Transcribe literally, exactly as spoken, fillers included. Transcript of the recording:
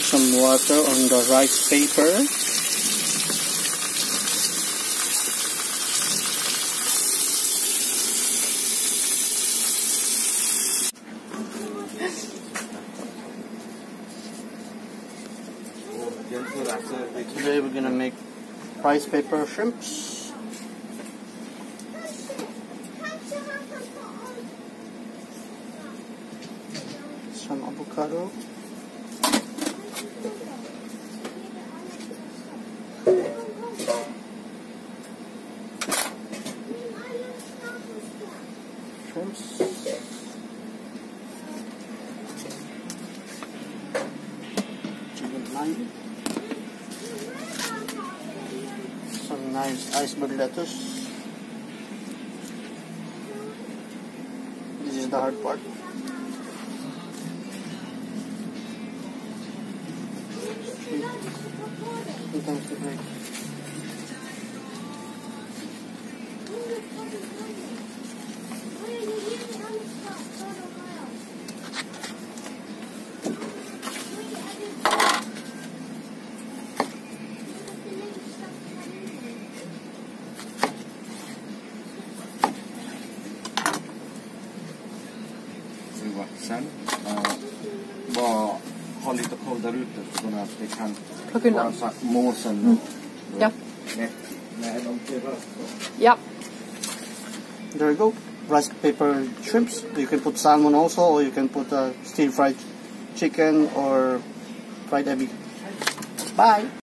some water on the rice paper. Today we're gonna make rice paper shrimps. Some avocado. Shrimps. Chicken lime. Some nice iceberg lettuce. This is the hard part. Sometimes the break. Sen uh, bara ha lite koll där ute så att det kan vara så att måsen mm. Ja. Nej, nej, de kliver. Ja. There you go. Rice paper shrimps. You can put salmon also, or you can put uh, stir fried chicken or fried egg. Bye.